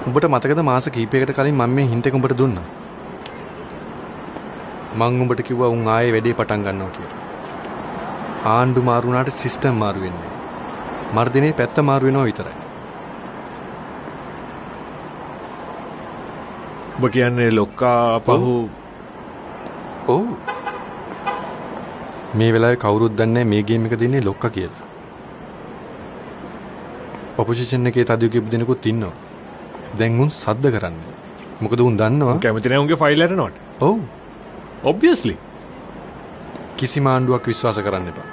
උඹට මතකද මාස කිහිපයකට කලින් මම මේ හින්ට් එක උඹට දුන්නා. මං උඹට කිව්වා උන් ආයේ වැඩේ පටන් ගන්නවා කියලා. ආණ්ඩු මාරු වුණාට සිස්ටම් මාරු වෙන්නේ. මර්ධනේ පැත්ත මාරු වෙනවා විතරයි. ඔබ කියන්නේ ලොක්කා පහු ඔව්. මේ වෙලාවේ කවුරුත් දන්නේ මේ ගේම් එක දෙන්නේ ලොක්කා කියලා. ඔපොසිෂන් එකේ තදියු කියපු දෙනෙකුත් ඉන්නවා. දැන් උන් සද්ද කරන්නේ. මොකද උන් දන්නවා කැමති නැහැ උන්ගේ ෆයිල් අරනවට. ඔව්. ඔබ්වියස්ලි. කිසිම ආණ්ඩුවක් විශ්වාස කරන්න එපා.